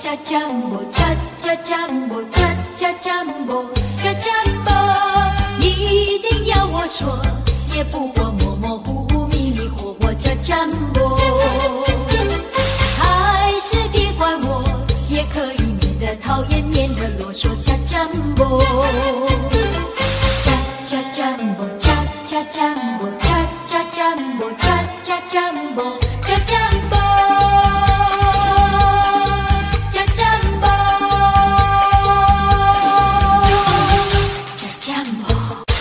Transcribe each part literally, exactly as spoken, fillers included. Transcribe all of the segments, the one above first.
cha jumbo, cha cha jumbo, cha cha jumbo, cha jumbo， 一定要我说，也不过模模糊糊、迷迷糊糊，cha jumbo， 还是别管我，也可以免得讨厌，免得啰嗦，cha jumbo。cha cha jumbo，cha cha jumbo，cha cha jumbo，cha cha jumbo，cha jumbo。cha jumbo，cha jumbo。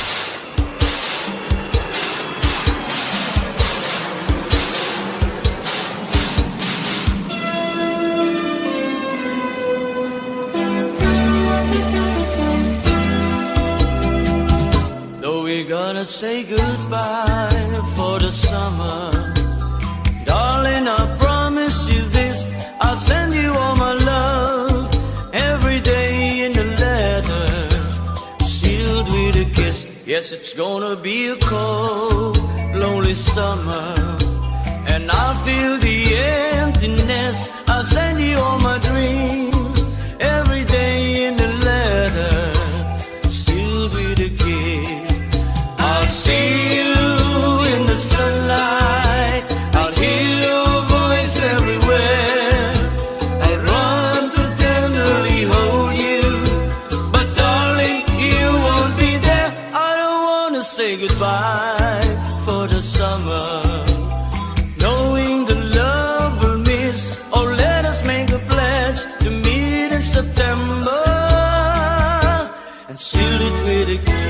Though we're gonna say goodbye for the summer, darling, I promise you this, I'll send you all my love every day in a letter, sealed with a kiss. Yes, it's gonna be a cold, lonely summer, and I'll feel the emptiness. I'll send you all my dreams every day in a letter, sealed with a kiss. I'll see you in the sunlight, I'll hear your voice everywhere, I'll run to tenderly hold you, but darling, you won't be there. I don't wanna say goodbye for the summer, knowing the love we'll miss. Oh, let us make a pledge to meet in September and seal it with a kiss.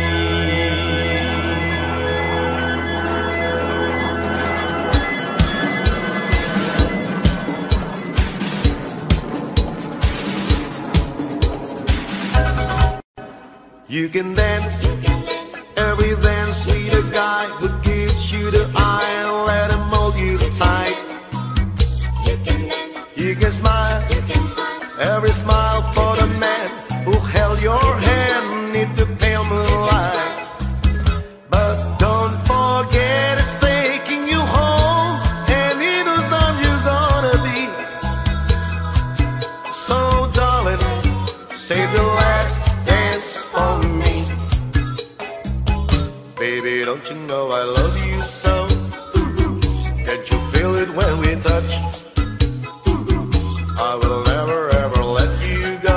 You can dance, every dance with a guy who gives you the eye and let him hold you tight. You can dance, You can smile, you can smile, every smile for the man who held your hand in the pale moonlight. But don't forget it's taking you home, and he knows how you're gonna be. So darling, save the last dance for me. Baby, don't you know I love you so? Can't you feel it when we touch? I will never ever let you go.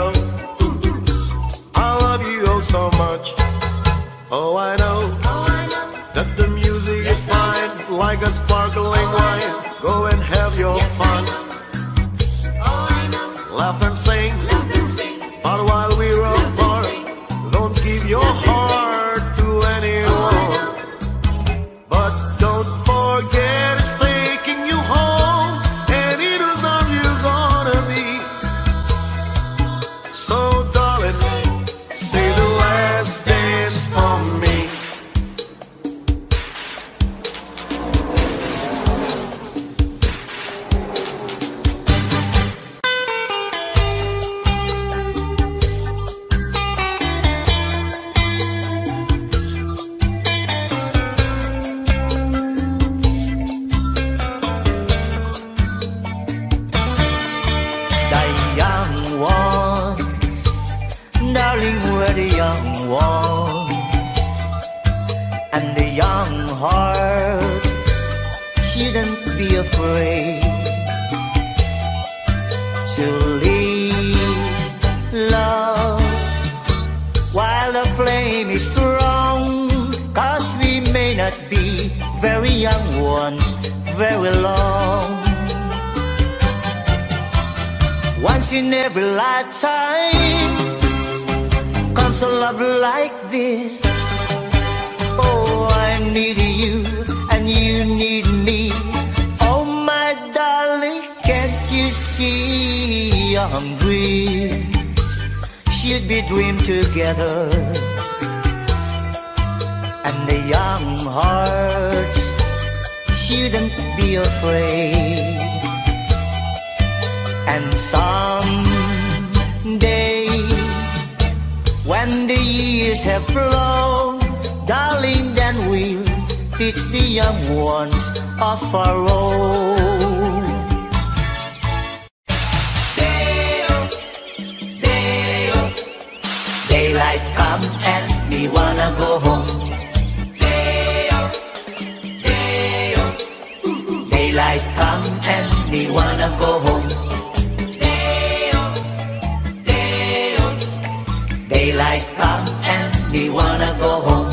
I love you oh so much. Oh, I know oh I know, that the music is fine, like a sparkling wine. Go and have your yes I fun, know, oh I know, laugh and sing. laugh and sing, But while we're apart, don't give your heart to anyone. But don't forget it's taking you home, and it is how you're gonna be. So darling, say the last dance for me. The young ones, darling, we're the young ones, and the young heart shouldn't be afraid to leave love while the flame is strong. 'Cause we may not be very young ones very long. Once in every lifetime comes a love like this. Oh, I need you and you need me. Oh, my darling, can't you see I'm dreams should be dreamed together, and the young hearts shouldn't be afraid. And someday, when the years have flown, darling, then we'll teach the young ones of our own. Day wanna go home. Daylight come and me wanna go home.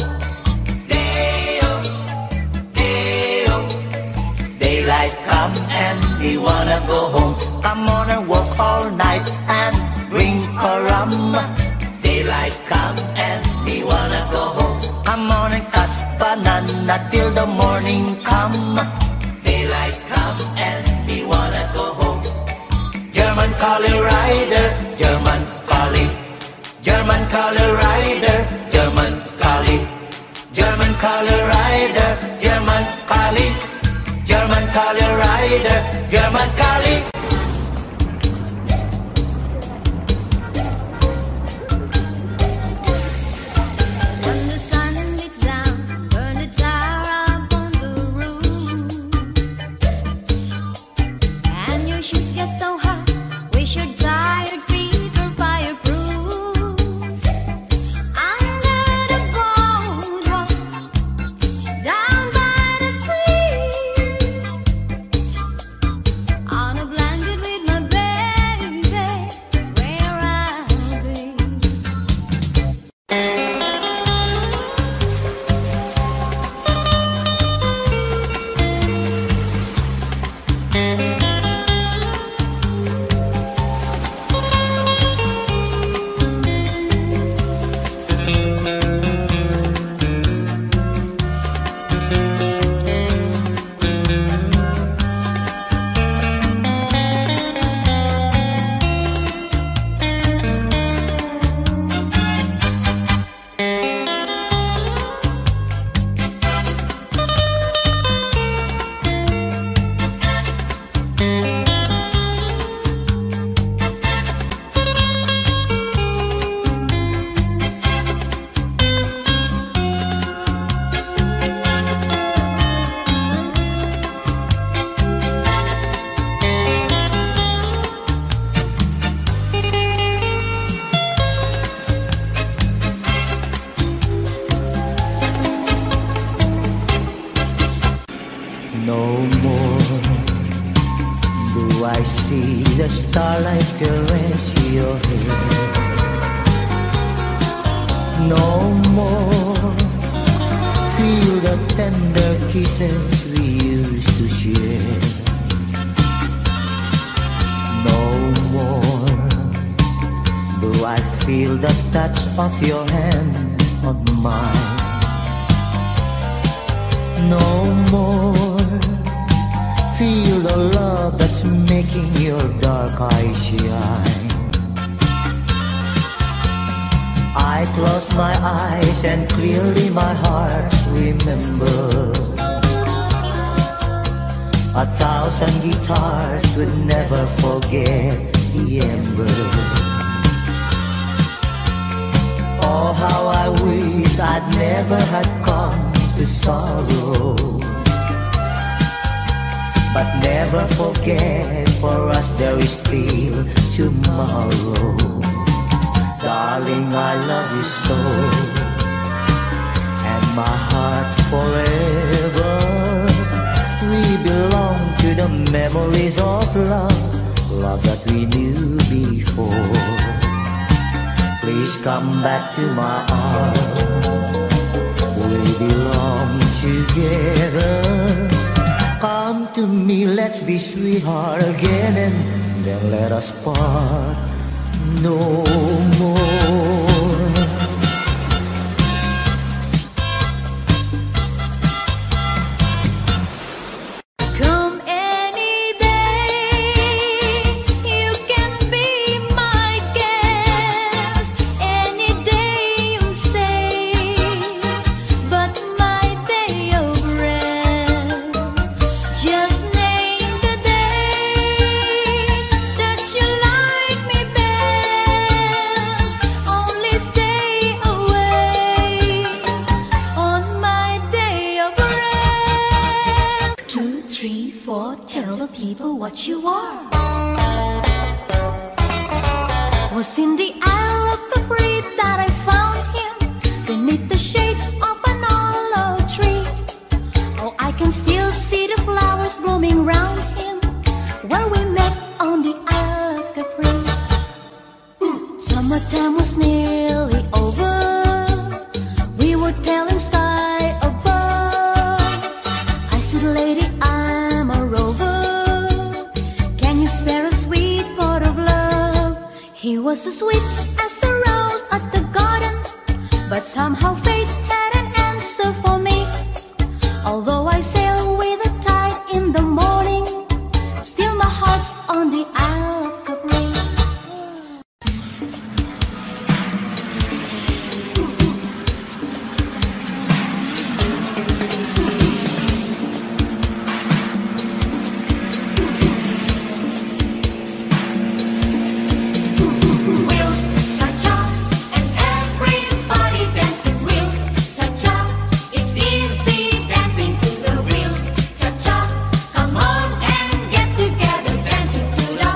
Daylight come and we wanna go home. Come on and work all night and drink a rum. Daylight come and we wanna go home. Come on and cut banana till the morning come. Daylight come and we wanna go home. German collie rider, German collie. German collie rider, German collie. German collie rider, German collie. German collie rider, German collie. When the sun beats down, burn the tower up on the roof, and your shoes get so hot, wish your tired feet were fireproof. Under the boardwalk, down by the sea, on a blanket with my baby, is where I'll be. No more do I see the starlight caress your hair. No more feel the tender kisses we used to share. No more do I feel the touch of your hand on mine. No more feel the love that's making your dark eyes shine. I close my eyes and clearly my heart remember. A thousand guitars could never forget the ember. Oh, how I wish I'd never had come to sorrow. But never forget, for us there is still tomorrow. Darling, I love you so, and my heart forever. We belong to the memories of love, love that we knew before. Please come back to my arms, we belong together. Come to me, let's be sweetheart again, and then let us part no more. Come any day, you can be my guest. Any day you say, but my day of rest. Just name the day that you like me best. Only stay away on my day of rest. Two, three, four, tell the people what you are. Was in the isle of the breed that I found him, beneath the shade of an olive tree. Oh, I can still see the flowers blooming round him, where we met Summertime was nearly over. We were telling sky above. I said, lady, I'm a rover. Can you spare a sweet pot of love? He was as sweet as a rose at the garden, but somehow fate had an answer for me. Although I sail with the tide in the morning, still my heart's on the Isle of Capri. Wheels, cha-cha, and everybody dancing. Wheels, cha-cha, it's easy dancing to the wheels, cha-cha. Come on and get together, dancing to the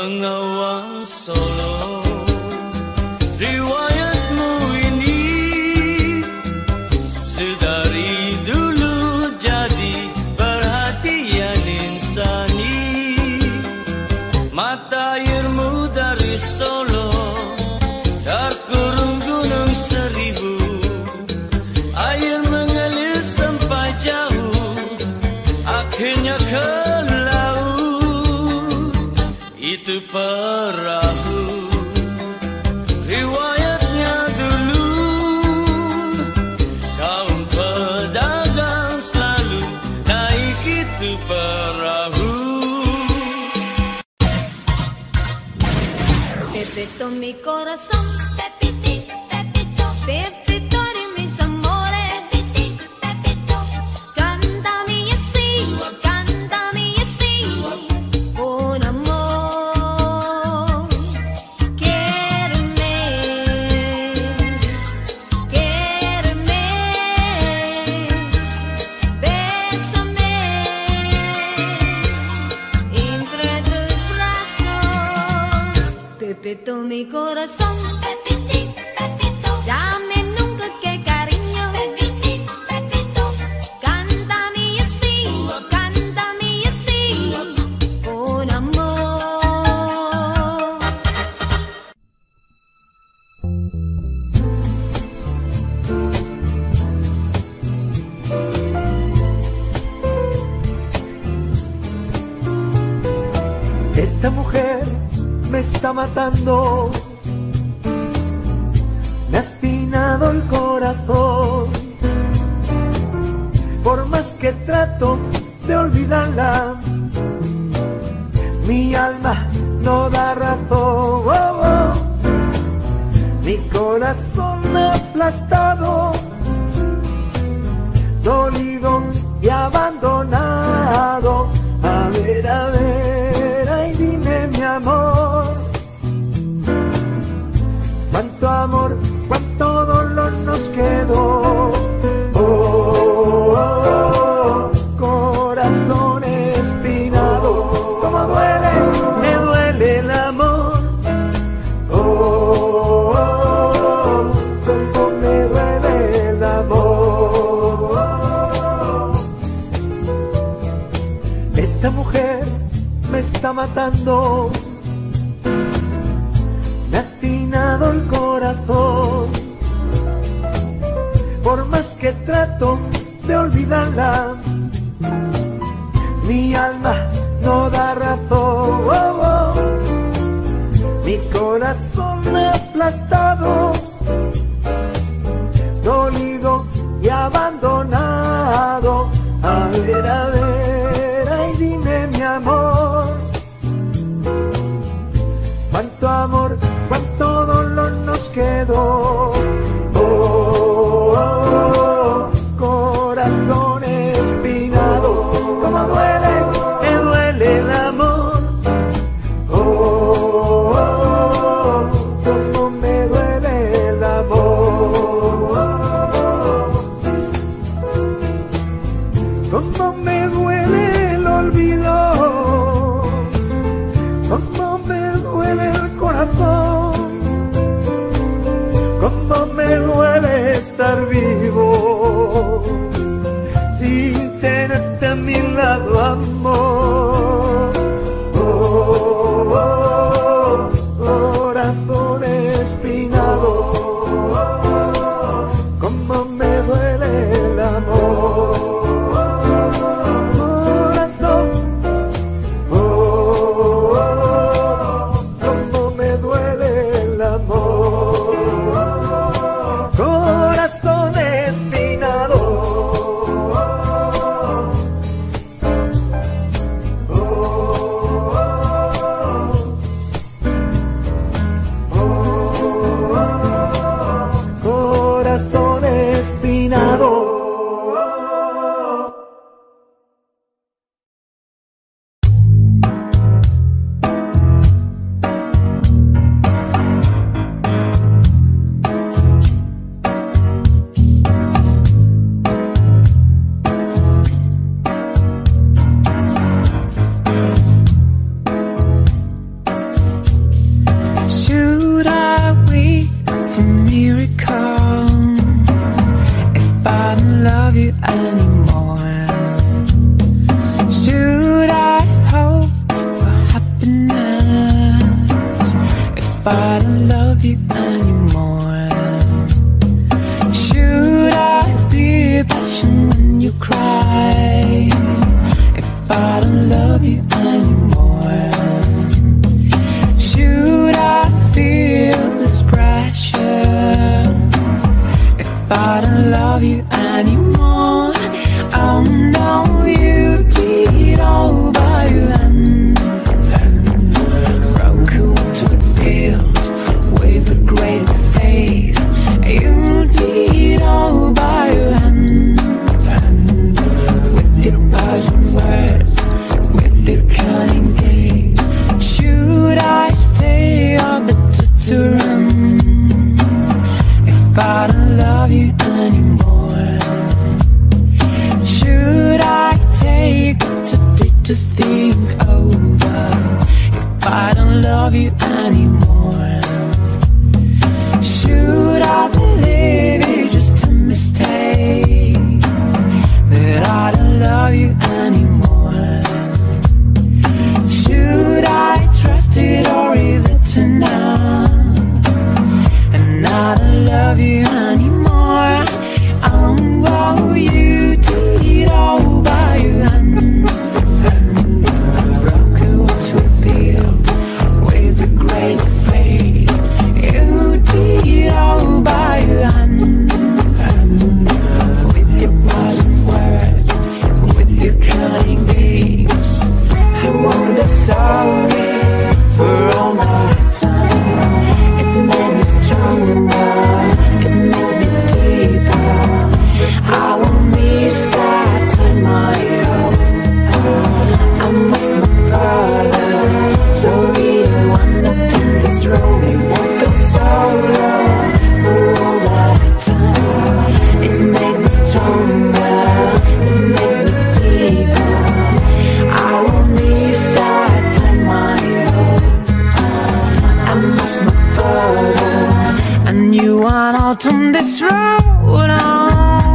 Bengawan Solo. Riwayatmu ini sedari dulu jadi perhatian insani. Mata airmu dari Solo terkurung gunung seribu. Air mengalir sampai jauh, akhirnya ke laut. Itu perahu riwayatnya dulu. Kaum pedagang selalu naik itu perahu. Pepito mi corazón, Pepiti, Pepito, Pepito de mis amores, Pepiti, Pepito, cántame así, cántame así, con amor. Quiéreme, quiéreme, bésame entre tus brazos. Pepito mi corazón, Pepiti, Pepito, dame nunca que cariño, Pepiti, Pepito, cántame así, cántame así, con amor. Esta mujer me está matando, me ha espinado el corazón. Por más que trato de olvidarla, mi alma no da razón. Oh, oh. Mi corazón aplastado, dolido y abandonado. A ver, a ver, ay dime mi amor, cuánto amor, cuánto dolor nos quedó. Oh, oh, oh, corazón espinado, cómo duele, me duele el amor. Oh, oh, oh, cómo me duele el amor. Esta mujer me está matando, me ha espinado el corazón. Por más que trato de olvidarla, mi alma no da razón. Oh, oh. Mi corazón aplastado, dolido y abandonado. A ver, a ver, ay dime mi amor, cuánto amor, cuánto dolor nos quedó. Oh, oh, oh, corazón espinado, cómo duele, me duele el amor. Oh, oh, oh, cómo me duele el amor. Cómo me duele el olvido, cómo me duele el corazón, you anymore? Should I hope for happiness if I don't love you anymore? Should I be patient when you cry if I don't love you anymore? Should I feel this pressure if I don't love you anymore? Oh no, you did all by your hand, broke into a field with a great faith. You did all by your hand, with your poison words, with your cunning games. Should I stay or better to run if I don't love you anymore? Should I take today to think over if I don't love you anymore? Should I believe it's just a mistake that I don't love you anymore? Should I trust it or leave it to now and I don't love you anymore? Oh, oh, you did all by your hand, broke into a field with a great faith. You did all by your hand, with your poison words, with your cunning games. I won't be sorry for all my time. It made me stronger, it made me deeper. I won't miss that time I owe. I must my brother, sorry I wandered in this road. It won't feel sorrow for all that time. It made me stronger, it made me deeper. I won't miss that time I owe. I must my brother, and you are not on this road alone.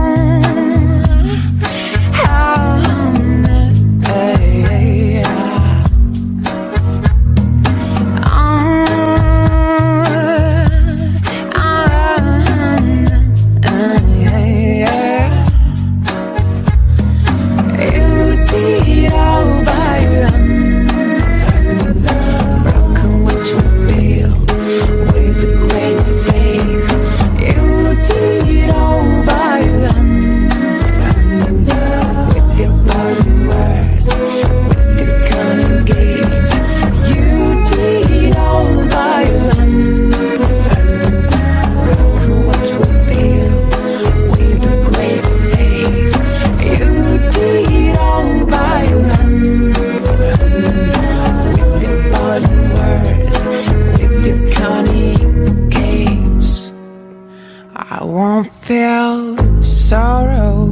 I won't feel sorrow.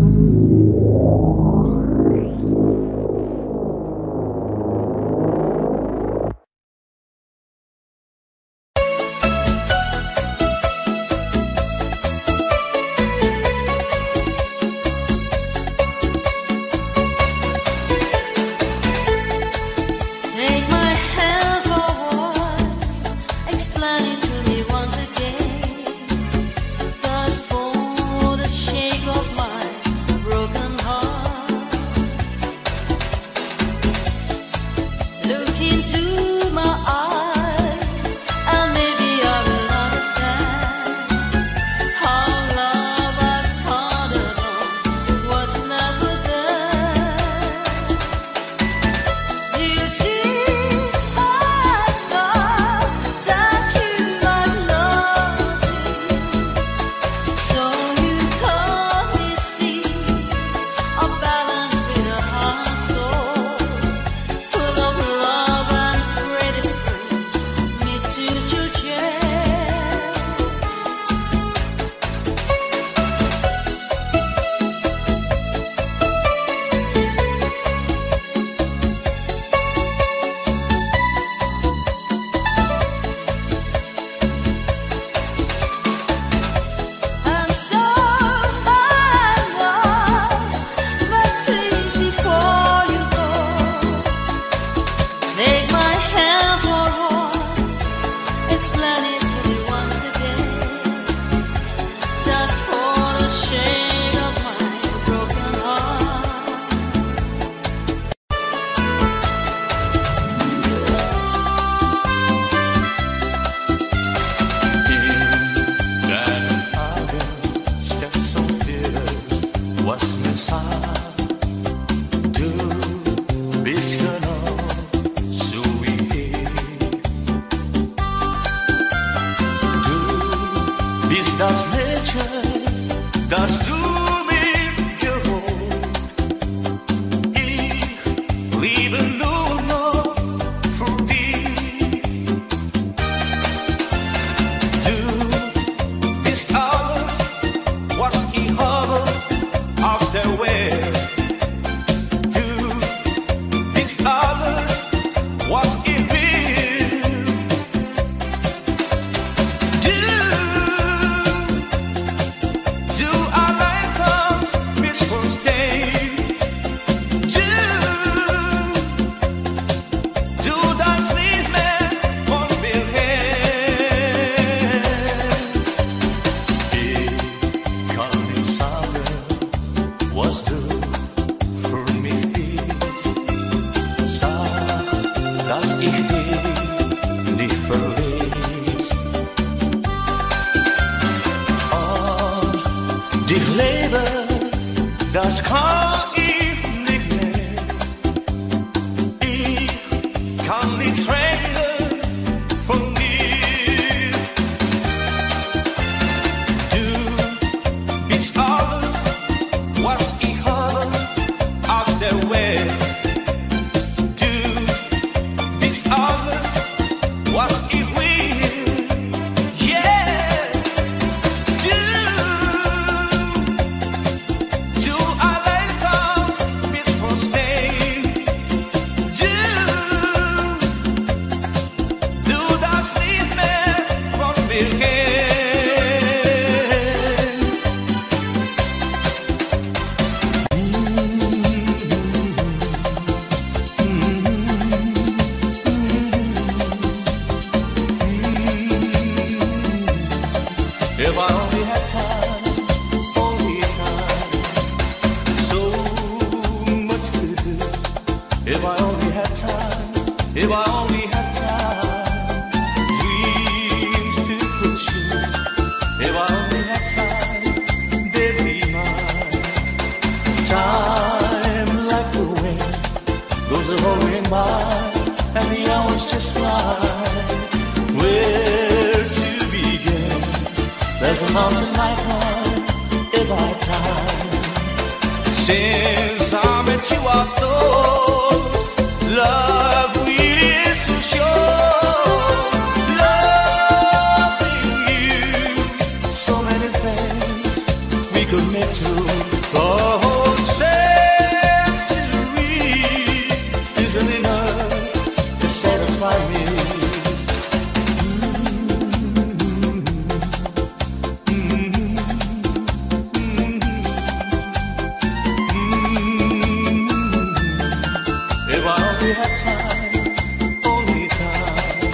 Take my hand for a while, explain it to me once again. Just for the shake of my broken heart. ist das Mädchen, das du mir geholt. Ich liebe nur noch für dich. Du bist alles, was ich habe auf der Welt. Du bist alles, was ich will. Das kann ich nicht mehr. Ich kann nicht trennen von dir. Du bist alles, was ich habe auf der Welt. Du bist alles, was ich will. Yeah, du. If I only had time, only time, so much to do. If I only had time, if I only had time, dreams to pursue. If I only had time, they'd be mine. Time like the wind goes a hurrying by, and the hours just fly. Where to begin? There's a mountain I climb if I had time. Since I met you, I thought love really so sure. Loving you, so many things we could make true. The whole century isn't enough to satisfy me. If I only had time, only time,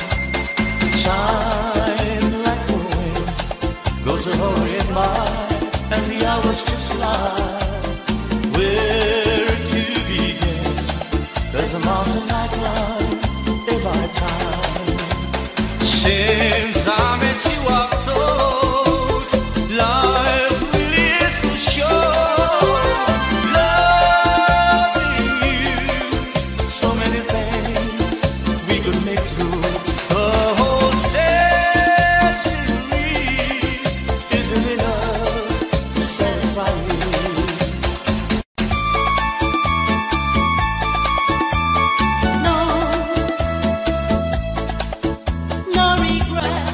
shine like the wind goes a hurrying by, and the hours just fly. Where to begin? There's a mountain I climb if I had time. Since I met you, I've told life really is so short. No regret.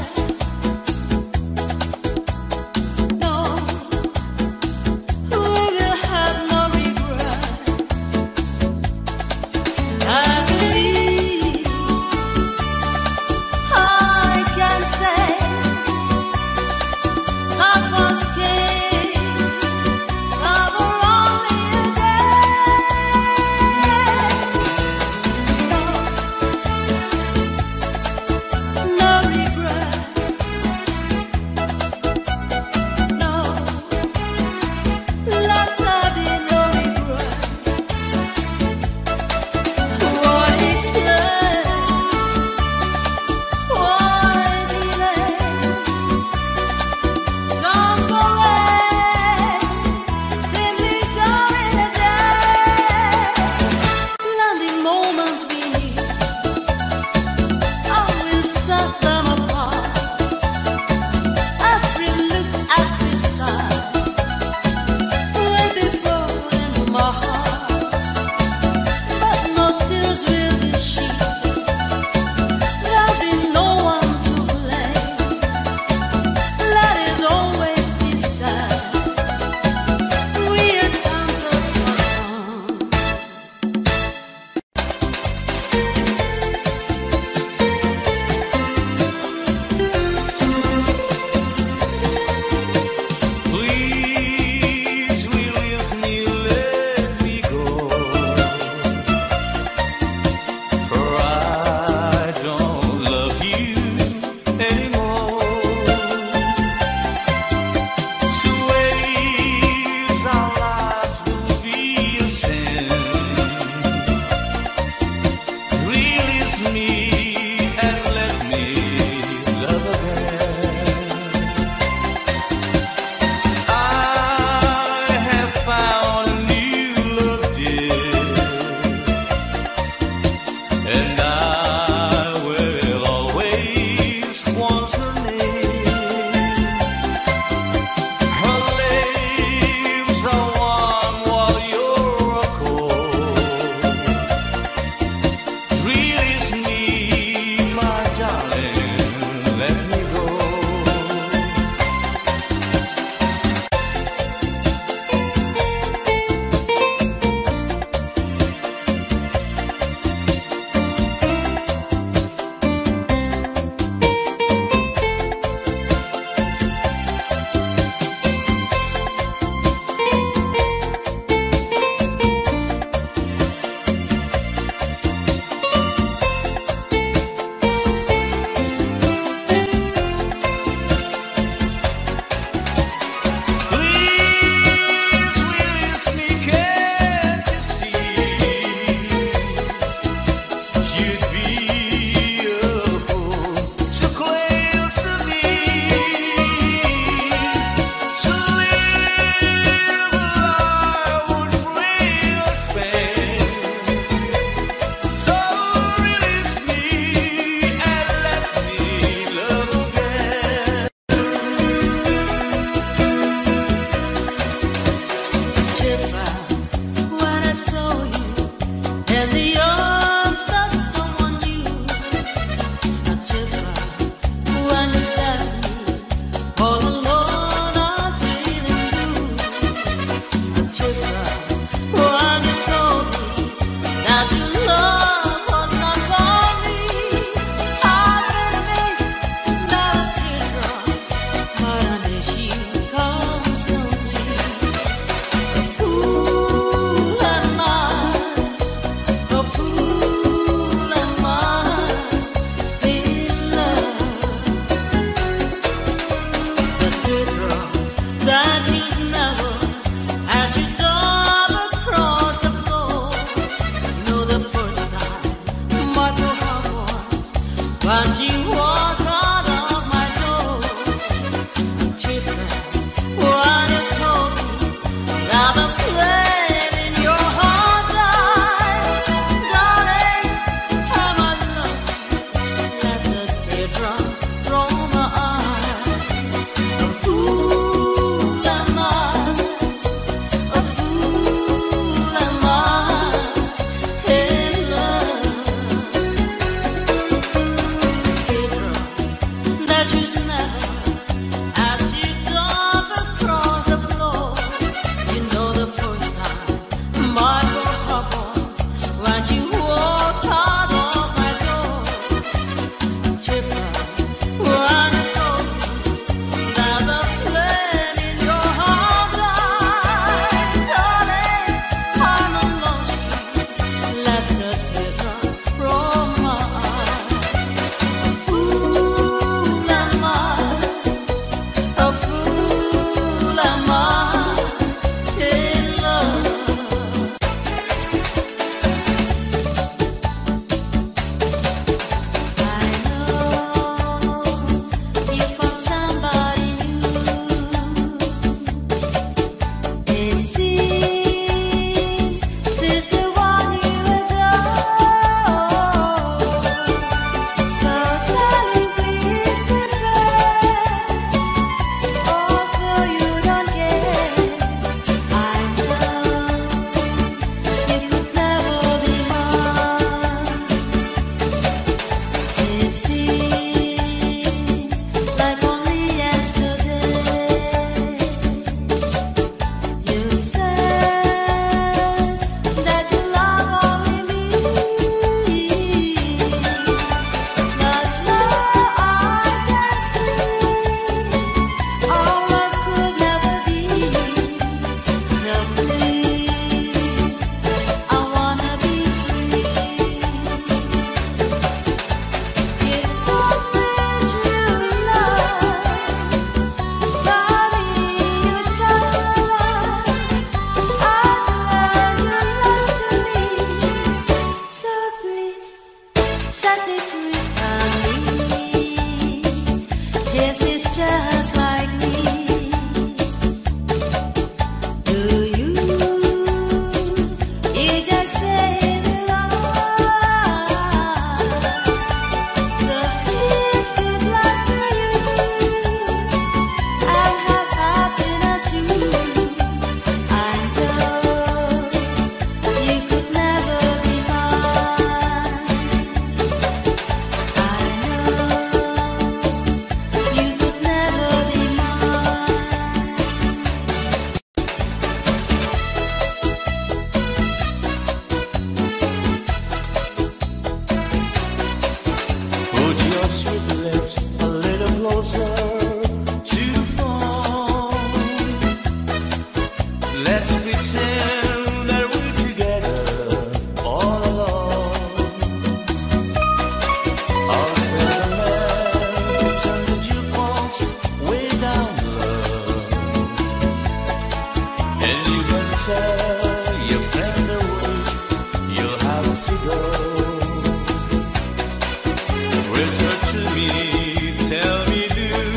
Whisper to me, tell me, do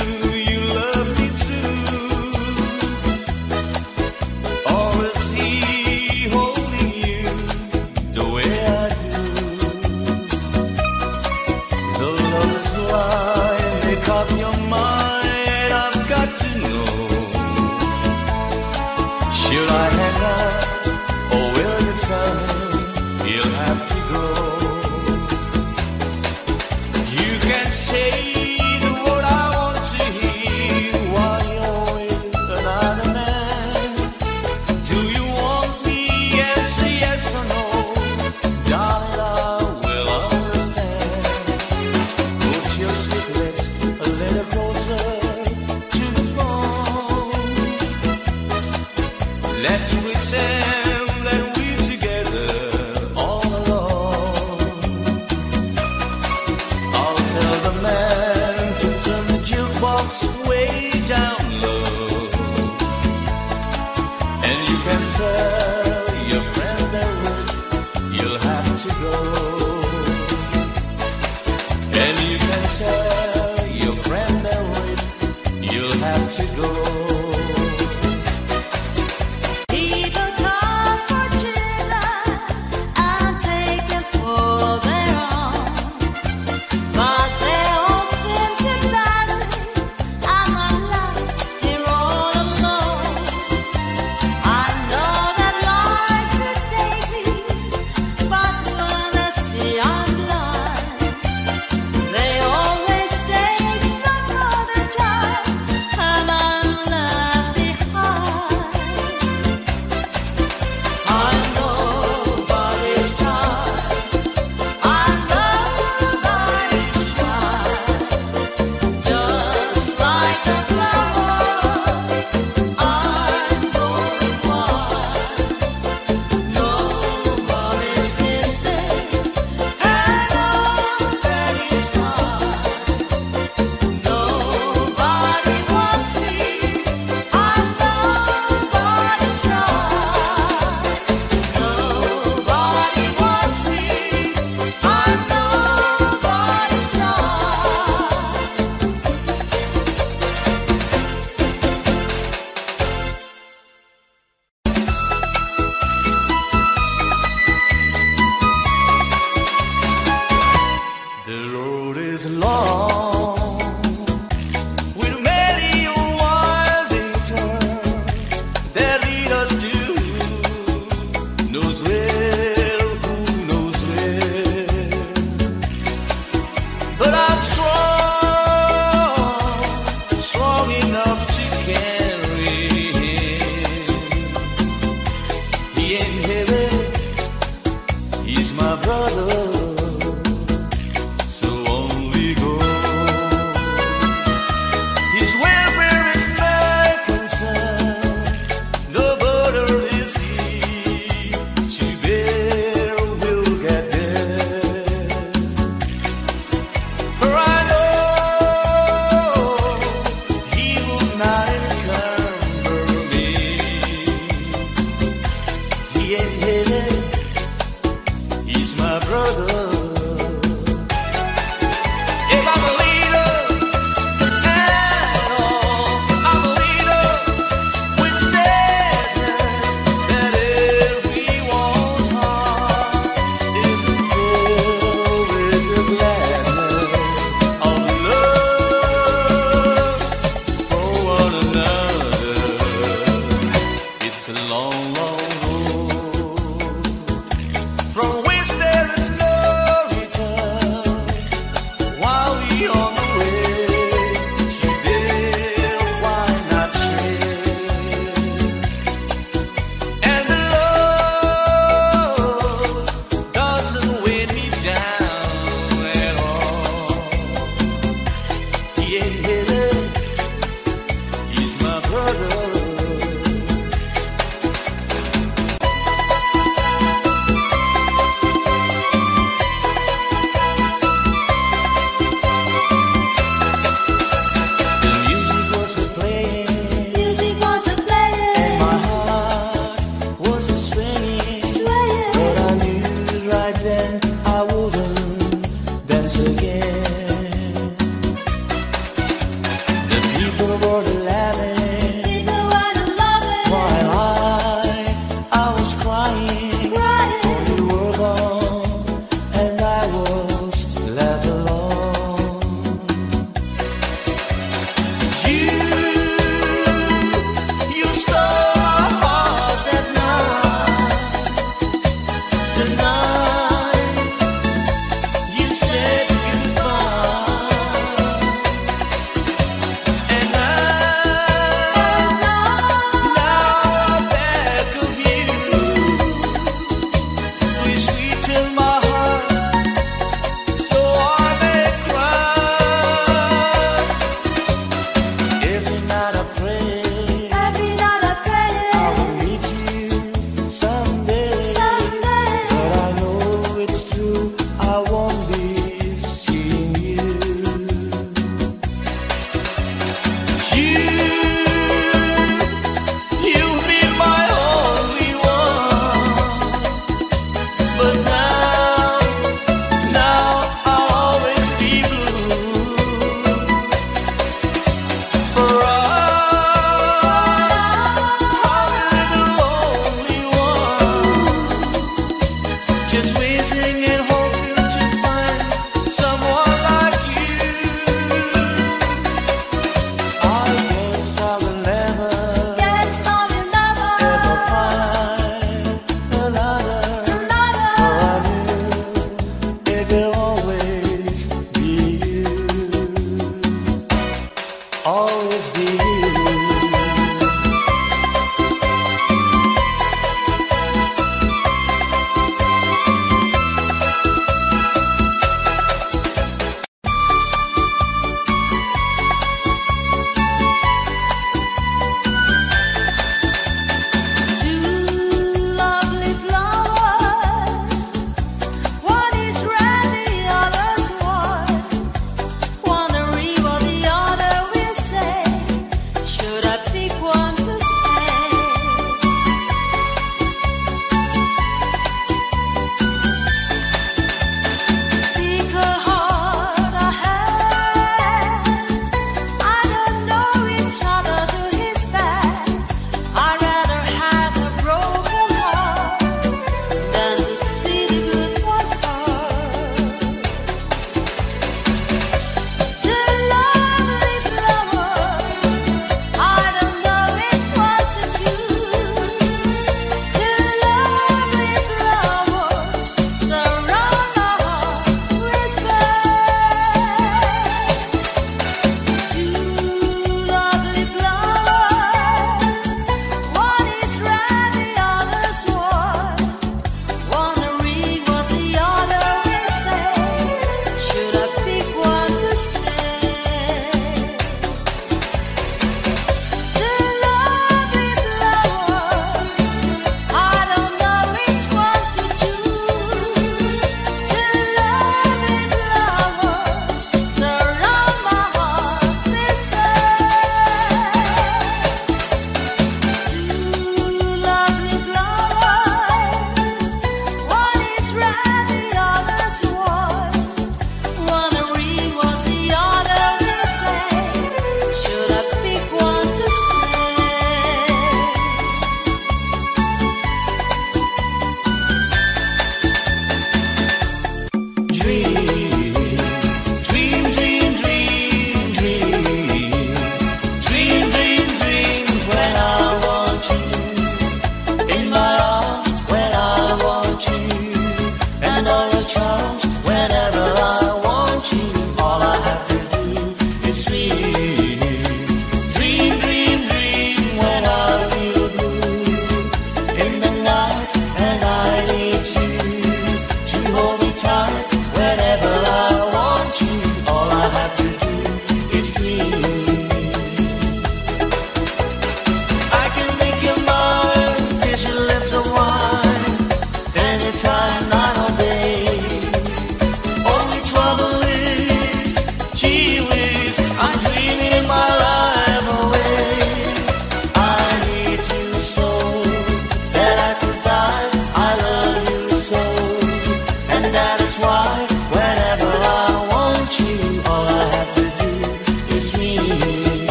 I can make you mine, kiss your lips of wine, anytime, night or day. Only trouble is, gee whiz, I'm dreaming my life away. I need you so that I could die. I love you so, and that is why whenever I want you, all I have to do is dream.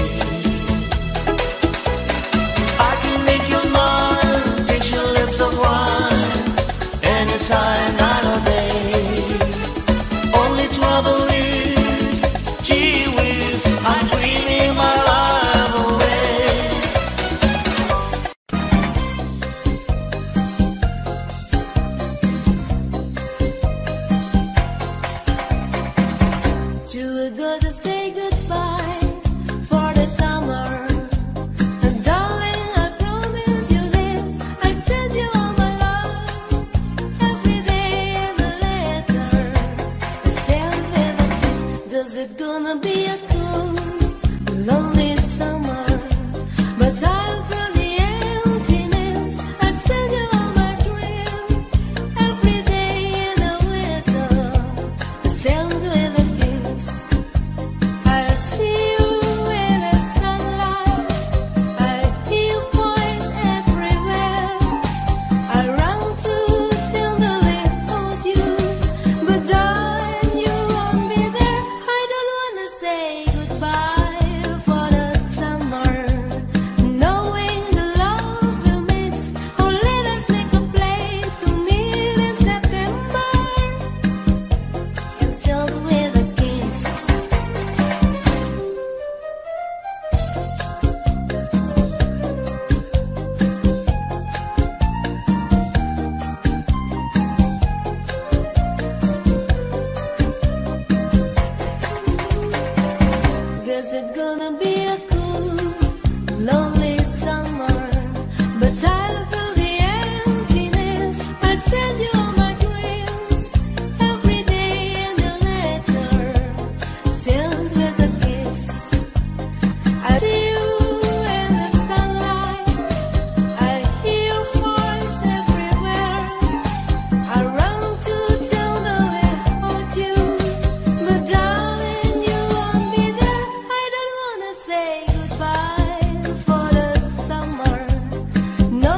I can make you mine, kiss your lips of wine, anytime, night or day. Only trouble is, gee whiz, I'm dreaming my life away. Two ago to say goodbye for the summer. And darling, I promise you this, I send you all my love every day in a letter. I send with a kiss. Does it gonna be a cool, lonely summer? But I'll feel the emptiness. I send you all my dreams every day in a letter. I send with a kiss. I'll see you in the sunlight. I'll hear your voice everywhere. I run to tenderly hold you, but darling, you won't be there. I don't wanna say goodbye for the summer, knowing the love we'll miss. Oh, let us make a place to meet in September, and sealed with a kiss. Guess it's gonna be a cool, lonely summer, but I'll feel the emptiness. I send you all my dreams every day in a letter, sealed with a kiss. I see you in the sunlight. I hear your voice everywhere. I run to tenderly hold you, but darling, you won't be there. I don't wanna say goodbye for the summer,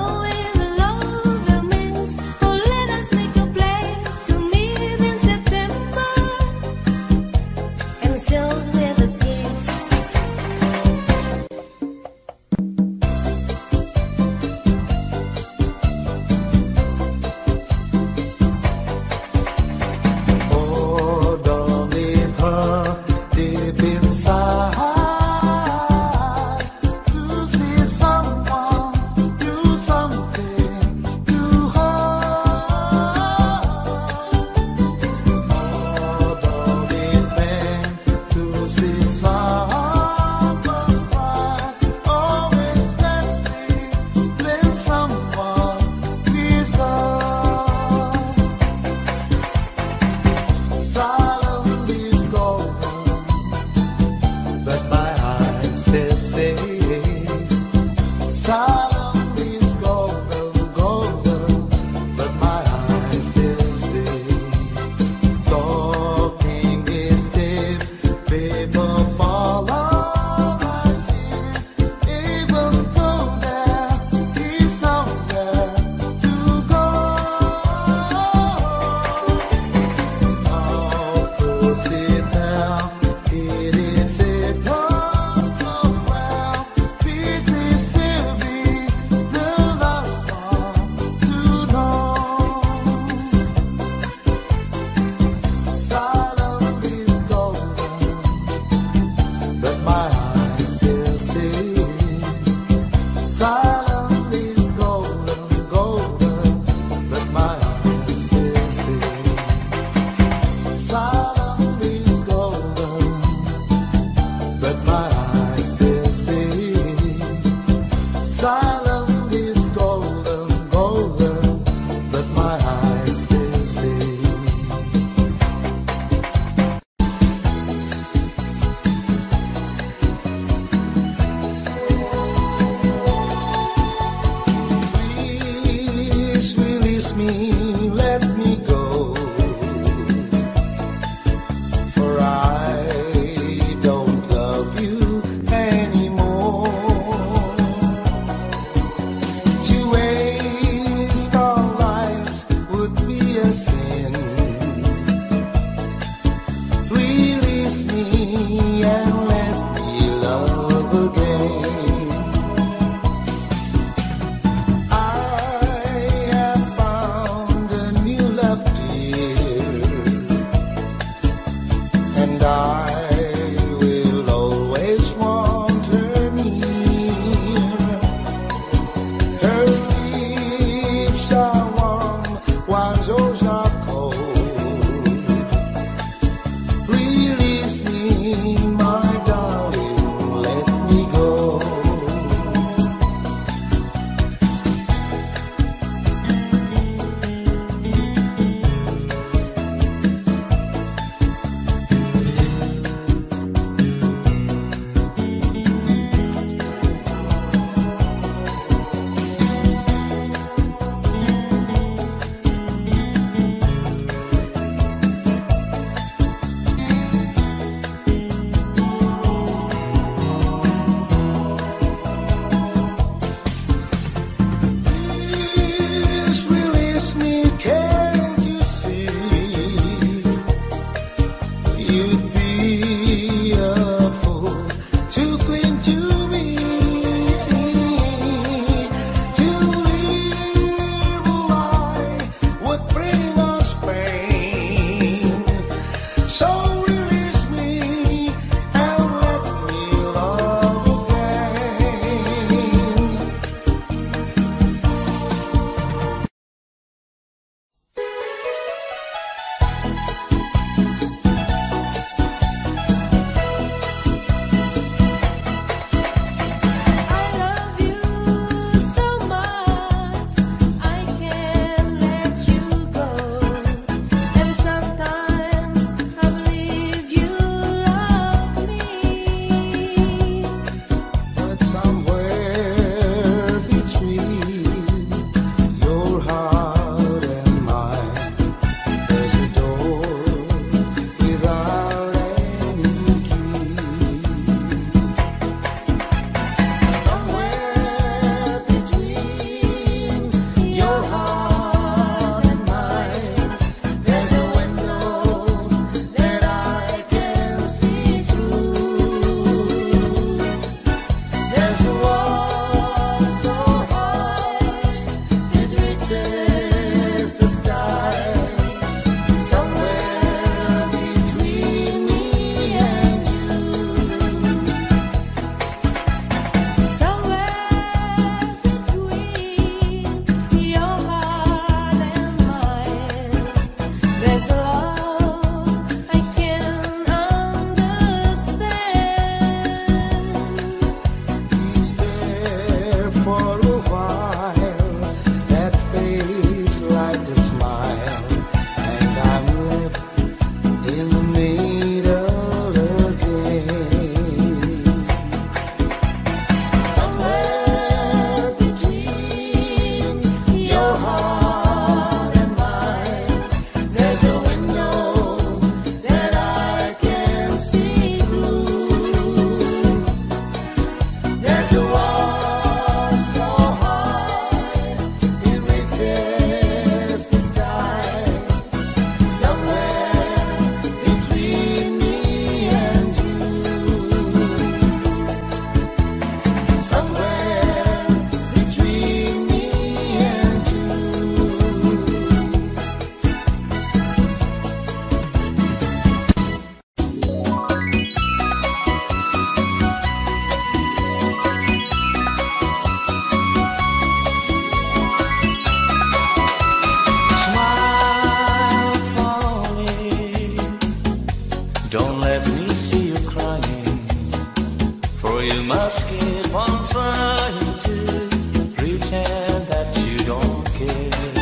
or you must keep on trying to pretend that you don't care.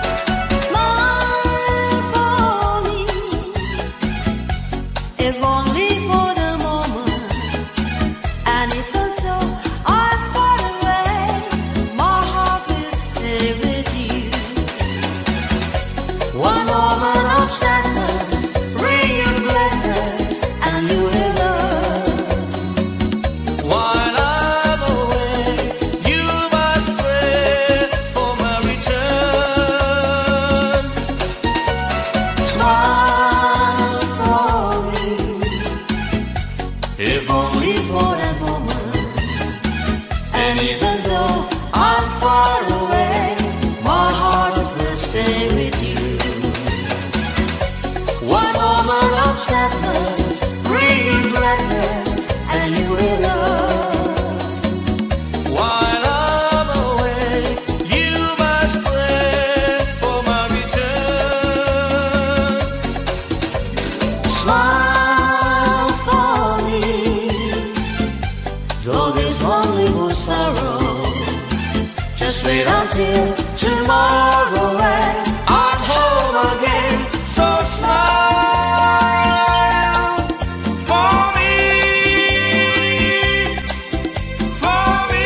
Smile for me, if only for the moment. And even though I'm far away, my heart will stay with you. One moment of sadness, bring your gladness, and you will love. While I'm away, you must pray for my return. Smile for me, If only for a moment. And even though I'm far away, my heart will stay with you. One moment of sadness, bring you gladness, and you will love. while I'm away, you must pray for my return. Smile for me, though this lonely will sorrow. Just wait until tomorrow and I'm home again. So smile For me, for me.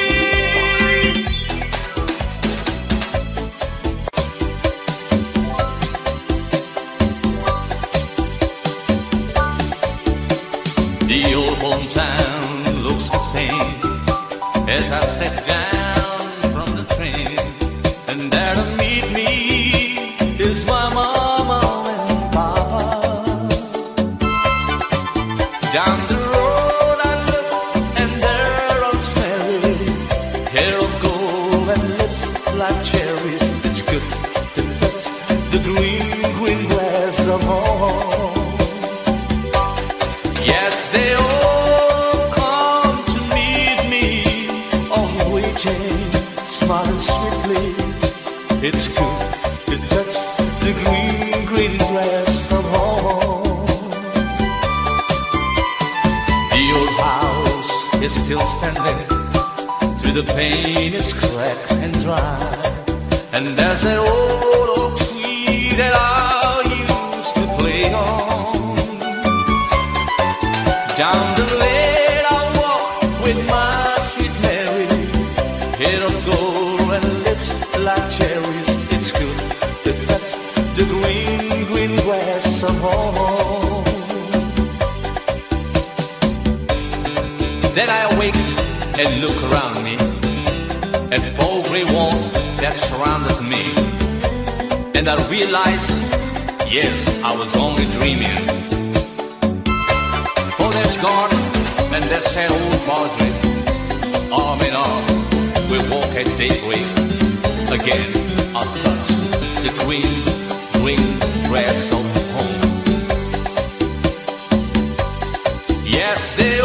The old hometown looks the same as I step down from the train, and there to meet me is my mama and papa. Down the road I look, and they're all smelly, hair of gold and lips like cherries. It's good to touch the green, green grass of home. Yes, they all come to meet me on the waiting, smiling sweetly. It's good to touch the green, green grass of home. The old house is still standing, through the pain it's cracked and dry. And there's an old oak tree that I used to play on. Down the lane I walk with my sweet Mary, hair of gold and lips like cherries. It's good to touch the green, green grass of home. Then I awake and look around me at four gray walls that surrounded me, and I realize, yes, I was only dreaming. For there's God and there's that old padre, arm in arm, we walk at daybreak. Again, I'll touch the green, green grass of home. Yes, there